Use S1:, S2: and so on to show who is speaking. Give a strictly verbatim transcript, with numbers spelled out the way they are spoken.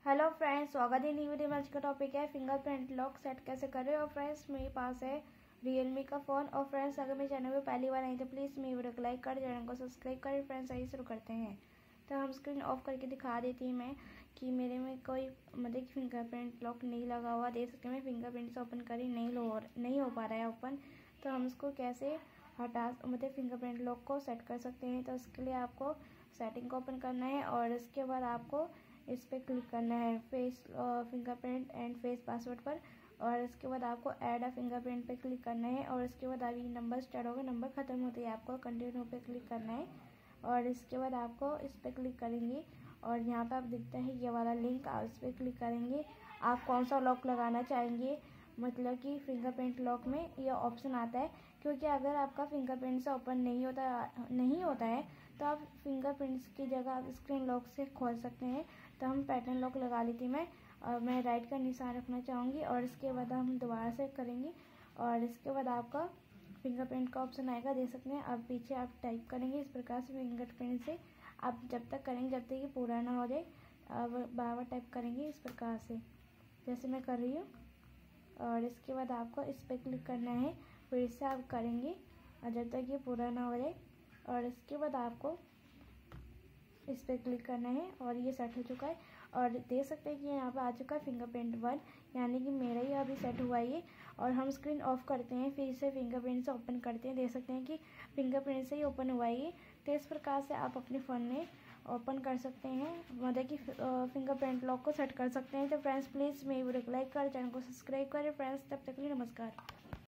S1: Hello friends, स्वागत है new video में। आज का टॉपिक है फिंगरप्रिंट लॉक सेट कैसे करें। और फ्रेंड्स, मेरे पास है रियलमी का फ़ोन। और फ्रेंड्स, अगर मेरे चैनल पे पहली बार आई तो प्लीज़ मेरे वीडियो को लाइक कर, चैनल को सब्सक्राइब करें। फ्रेंड्स, आइए शुरू करते हैं। तो हम स्क्रीन ऑफ करके दिखा देती हूँ मैं कि मेरे में कोई मतलब फिंगरप्रिंट लॉक नहीं लगा हुआ। देख सकते हैं मैं फिंगरप्रिंट से ओपन करी नहीं हो नहीं हो पा रहा है ओपन। तो हम इसको कैसे हटा मतलब फिंगरप्रिंट लॉक को सेट कर सकते हैं। तो उसके लिए आपको सेटिंग को ओपन करना है और इसके बाद आपको इस पर क्लिक करना है face fingerprint and face password पर। और इसके बाद आपको ऐड अ फिंगरप्रिंट पे क्लिक करना है। और इसके बाद अभी नंबर स्टार्ट होगा, नंबर ख़त्म होते ही आपको कंटिन्यू पे क्लिक करना है। और इसके बाद आपको इस पर क्लिक करेंगे और यहाँ पे आप दिखता है ये वाला लिंक, आप इस पर क्लिक करेंगे। आप कौन सा लॉक लगाना चाहेंगे, मतलब कि फिंगरप्रिंट लॉक में ये ऑप्शन आता है, क्योंकि अगर आपका फिंगरप्रिंट से ओपन नहीं होता नहीं होता है तो आप फिंगरप्रिंट्स की जगह आप स्क्रीन लॉक से खोल सकते हैं। तो हम पैटर्न लॉक लगा ली थी मैं, और मैं राइट का निशान रखना चाहूँगी। और इसके बाद हम दोबारा से करेंगे और इसके बाद आपका फिंगरप्रिंट का ऑप्शन आएगा, देख सकते हैं। अब पीछे आप टाइप करेंगे इस प्रकार से फिंगरप्रिंट से। आप जब तक करेंगे जब तक ये पूरा ना हो जाए, अब बार बार टाइप करेंगे इस प्रकार से जैसे मैं कर रही हूँ। और इसके बाद आपको इस पर क्लिक करना है, फिर से आप करेंगे और जब तक ये पूरा ना हो जाए। और इसके बाद आपको इस पर क्लिक करना है और ये सेट हो चुका है। और देख सकते हैं कि यहाँ पे आ चुका है फिंगरप्रिंट वन, यानी कि मेरा ही अभी सेट हुआ है ये। और हम स्क्रीन ऑफ करते हैं, फिर से फिंगरप्रिंट से ओपन करते हैं। देख सकते हैं कि फिंगरप्रिंट से ही ओपन हुआ है ये। तो इस प्रकार से आप अपने फ़ोन में ओपन कर सकते हैं, मतलब कि फिंगरप्रिंट लॉक को सेट कर सकते हैं। तो फ्रेंड्स, प्लीज़ मेरी वीडियो को लाइक करें, चैनल को सब्सक्राइब करें। फ्रेंड्स, तब तक के लिए नमस्कार।